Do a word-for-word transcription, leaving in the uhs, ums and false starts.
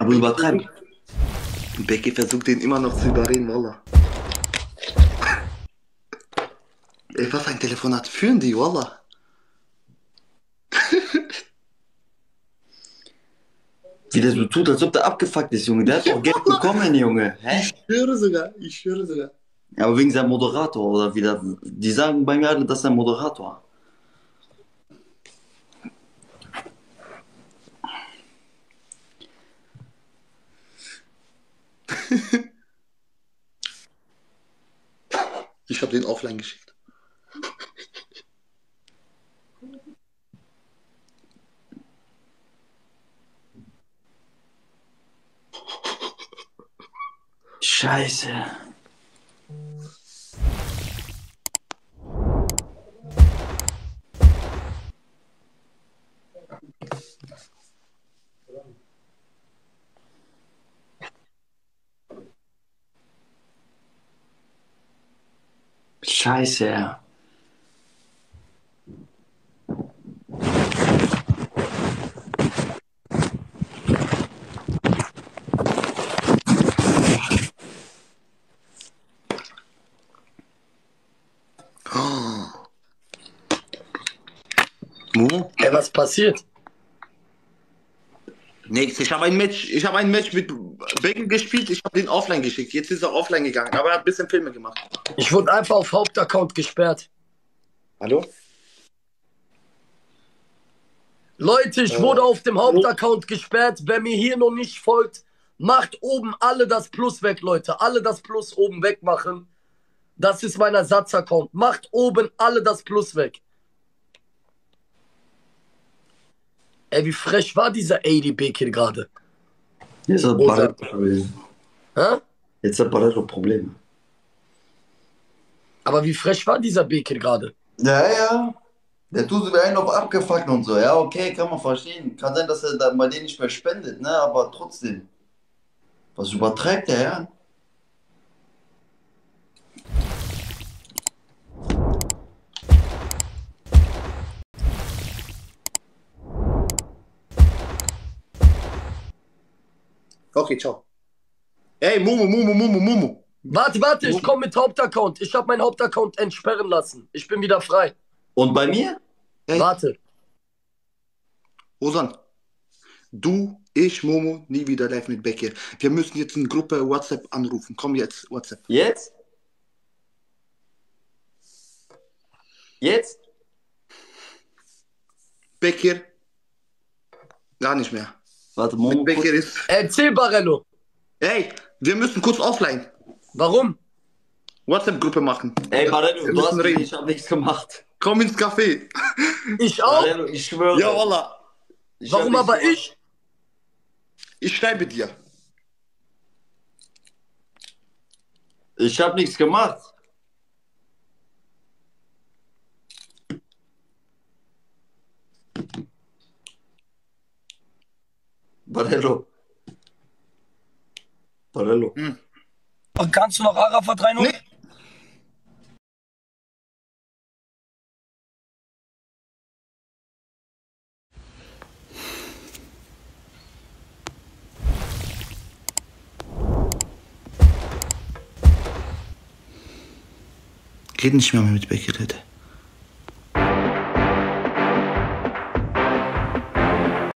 Aber übertreib. Becky versucht den immer noch zu überreden, Wallah. Ey, was für ein Telefonat führen die, Wallah? Wie der so tut, als ob der abgefuckt ist, Junge. Der hat doch Geld bekommen, Junge. Hä? Ich schwöre sogar, ich schwöre sogar. Aber wegen seinem Moderator oder wieder. Die sagen bei mir alle, das ist ein Moderator. Ich habe den offline geschickt. Scheiße. Scheiße. Mo? Ey, was passiert? Nix, ich habe ein Match, ich habe ein Match mit Becky gespielt, ich habe den offline geschickt. Jetzt ist er offline gegangen, aber er hat ein bisschen Filme gemacht. Ich wurde einfach auf Hauptaccount gesperrt. Hallo? Leute, ich Äh, wurde auf dem Hauptaccount gesperrt. Wer mir hier noch nicht folgt, macht oben alle das Plus weg, Leute. Alle das Plus oben wegmachen. Das ist mein Ersatzaccount. Macht oben alle das Plus weg. Ey, wie frech war dieser A D B-Kid gerade? Jetzt hat Oder- Barretto Probleme. Hä? Jetzt hat Barretto Probleme. Aber wie frech war dieser B-Kid gerade? Ja, ja. Der tut so wie einen auf abgefuckt und so. Ja, okay, kann man verstehen. Kann sein, dass er dann bei denen nicht mehr spendet, ne? Aber trotzdem. Was übertreibt der, ja? Okay, ciao. Ey, Mumu, Mumu, Mumu, Mumu. Warte, warte, ich komme mit Hauptaccount. Ich habe meinen Hauptaccount entsperren lassen. Ich bin wieder frei. Und bei mir? Ey, Warte. Ozan, du, ich, Momo, nie wieder live mit Bekir. Wir müssen jetzt eine Gruppe WhatsApp anrufen. Komm jetzt, WhatsApp. Jetzt? Jetzt? Bekir, gar nicht mehr. Warte, Momo. Mit Bekir ist... Erzähl, Barello. Ey, wir müssen kurz offline. Warum? WhatsApp-Gruppe machen. Ey, Barretto, Wir du hast müssen reden. ich hab nichts gemacht. Komm ins Café. Ich auch? Barretto, ich schwöre. Ja, Wallah. Ich hab Warum nichts aber gemacht. ich? Ich schreibe dir. Ich hab nichts gemacht. Barretto. Barretto. Hm. Und kannst du noch Arafat reinholen? Nee. Red nicht mehr mit Bekir, Leute.